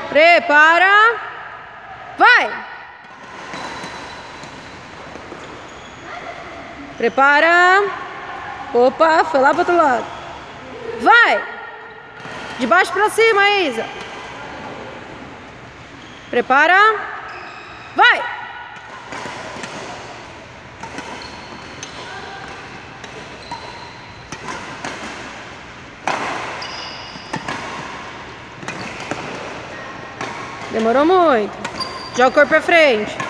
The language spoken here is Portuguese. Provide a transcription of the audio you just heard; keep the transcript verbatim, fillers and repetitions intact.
Prepara. Vai. Prepara. Opa, foi lá pro outro lado. Vai. De baixo pra cima, Isa. Prepara. Vai. Demorou muito. Joga o corpo pra frente.